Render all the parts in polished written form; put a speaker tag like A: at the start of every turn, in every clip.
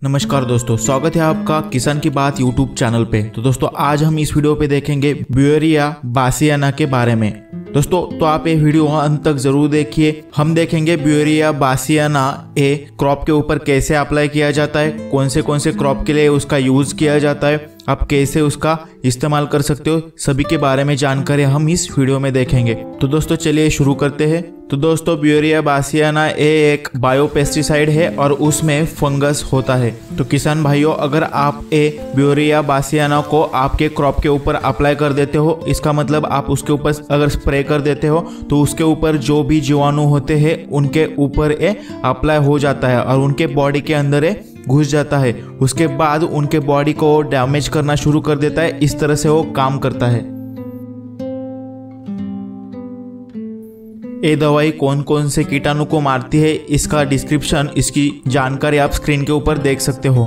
A: नमस्कार दोस्तों, स्वागत है आपका किसान की बात यूट्यूब चैनल पे। तो दोस्तों आज हम इस वीडियो पे देखेंगे ब्यूवेरिया बासियाना के बारे में। दोस्तों तो आप ये वीडियो अंत तक जरूर देखिए। हम देखेंगे ब्यूवेरिया बासियाना ए क्रॉप के ऊपर कैसे अप्लाई किया जाता है, कौन से क्रॉप के लिए उसका यूज किया जाता है, आप कैसे उसका इस्तेमाल कर सकते हो, सभी के बारे में जानकारी हम इस वीडियो में देखेंगे। तो दोस्तों चलिए शुरू करते हैं। तो दोस्तों ब्यूवेरिया बासियाना एक बायो पेस्टिसाइड है और उसमें फंगस होता है। तो किसान भाइयों, अगर आप ब्यूवेरिया बासियाना को आपके क्रॉप के ऊपर अप्लाई कर देते हो, इसका मतलब आप उसके ऊपर अगर स्प्रे कर देते हो तो उसके ऊपर जो भी जीवाणु होते हैं उनके ऊपर अप्लाई हो जाता है और उनके बॉडी के अंदर घुस जाता है। उसके बाद उनके बॉडी को डैमेज करना शुरू कर देता है। इस तरह से वो काम करता है। ये दवाई कौन कौन से कीटाणु को मारती है, इसका डिस्क्रिप्शन, इसकी जानकारी आप स्क्रीन के ऊपर देख सकते हो।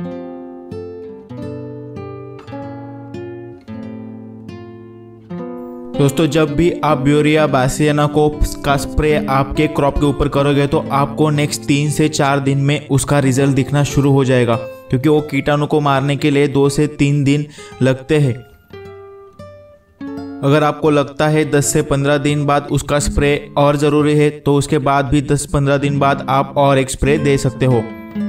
A: दोस्तों जब भी आप ब्यूवेरिया बासियाना का स्प्रे आपके क्रॉप के ऊपर करोगे तो आपको नेक्स्ट 3 से 4 दिन में उसका रिजल्ट दिखना शुरू हो जाएगा, क्योंकि वो कीटाणु को मारने के लिए 2 से 3 दिन लगते हैं। अगर आपको लगता है 10 से 15 दिन बाद उसका स्प्रे और ज़रूरी है तो उसके बाद भी 10-15 दिन बाद आप और एक स्प्रे दे सकते हो।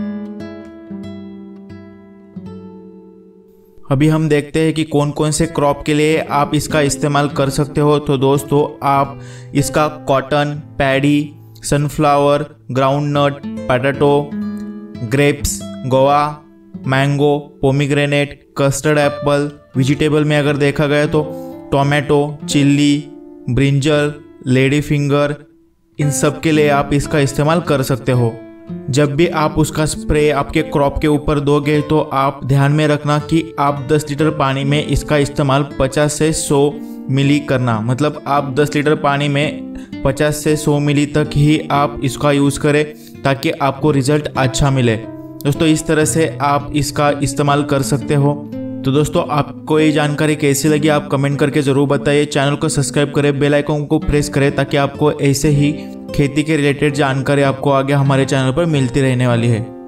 A: अभी हम देखते हैं कि कौन कौन से क्रॉप के लिए आप इसका इस्तेमाल कर सकते हो। तो दोस्तों आप इसका cotton, paddy, sunflower, groundnut, potato, grapes, Goa, mango, pomegranate, custard apple, vegetable में अगर देखा गया तो tomato, chilli, brinjal, lady finger, इन सब के लिए आप इसका इस्तेमाल कर सकते हो। जब भी आप उसका स्प्रे आपके क्रॉप के ऊपर दोगे तो आप ध्यान में रखना कि आप 10 लीटर पानी में इसका इस्तेमाल 50 से 100 मिली करना। मतलब आप 10 लीटर पानी में 50 से 100 मिली तक ही आप इसका यूज़ करें ताकि आपको रिजल्ट अच्छा मिले। दोस्तों इस तरह से आप इसका इस्तेमाल कर सकते हो। तो दोस्तों आपको ये जानकारी कैसी लगी आप कमेंट करके ज़रूर बताइए। चैनल को सब्सक्राइब करें, बेल आइकन को प्रेस करें ताकि आपको ऐसे ही खेती के रिलेटेड जानकारी आपको आगे हमारे चैनल पर मिलती रहने वाली है।